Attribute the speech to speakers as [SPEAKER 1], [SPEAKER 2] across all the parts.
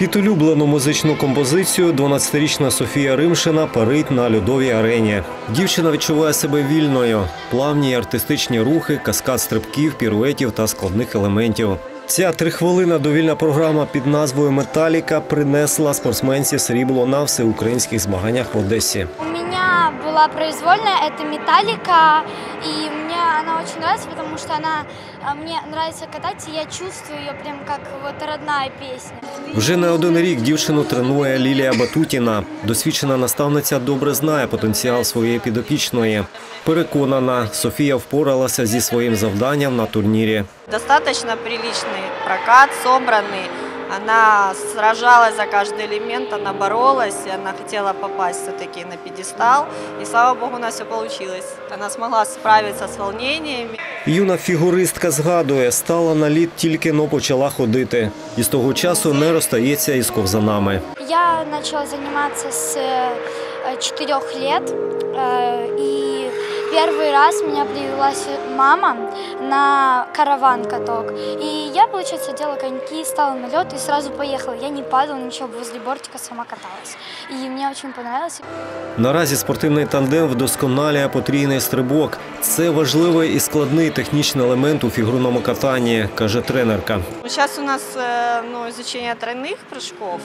[SPEAKER 1] Під улюблену музичну композицію 12-річна Софія Римшина парить на льодовій арені. Дівчина відчуває себе вільною. Плавні артистичні рухи, каскад стрибків, піруетів та складних елементів. Ця 3-хвилинна довільна програма під назвою «Металіка» принесла спортсменці срібло на всеукраїнських змаганнях в Одесі.
[SPEAKER 2] У меня была произвольная, это «Металлика», и мне она очень нравится, потому что мне нравится кататься, и я чувствую ее прям как вот родная песня.
[SPEAKER 1] Вже не один рік дівчину тренує Лілія Батутіна. Досвідчена наставниця добре знає потенціал своєї підопічної. Переконана, Софія впоралася зі своїм завданням на турнірі.
[SPEAKER 3] Достаточно приличный прокат, собранный. Она сражалась за каждый элемент, она боролась, она хотела попасть все-таки на пьедестал. И слава богу, у нас все получилось. Она смогла справиться с волнениями.
[SPEAKER 1] Юна фігуристка згадує, стала на лід тільки-но почала ходити. І з того часу не розстається із ковзанами.
[SPEAKER 2] Я начала заниматься с 4 лет, и первый раз меня привела мама на караван-каток. И я, получается, делала коньки, стала на лед и сразу поехала. Я не падала, ничего, возле бортика сама каталась. И мне очень понравилось.
[SPEAKER 1] Наразі спортивний тандем вдосконалює потрійний стрибок. Це важливий і складний технічний елемент у фігурному катанні, каже тренерка.
[SPEAKER 3] Сейчас у нас изучение тройных прыжков.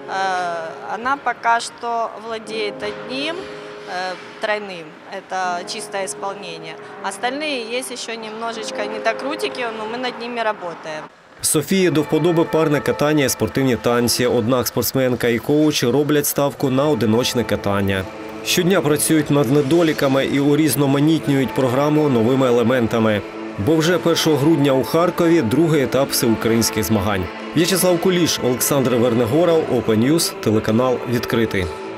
[SPEAKER 3] Она пока что владеет одним тройным, это чистое исполнение. Остальные есть еще немножечко недокрутики, но мы над ними работаем.
[SPEAKER 1] Софії до вподоби парне катання і спортивні танці. Однак спортсменка і коуч роблять ставку на одиночне катання. Щодня працюють над недоліками і урізноманітнюють програму новими елементами. Бо вже 1 грудня у Харкові другий етап всеукраїнських змагань. В'ячеслав Куліш, Олександр Вернегоров, Open News, телеканал «Відкритий».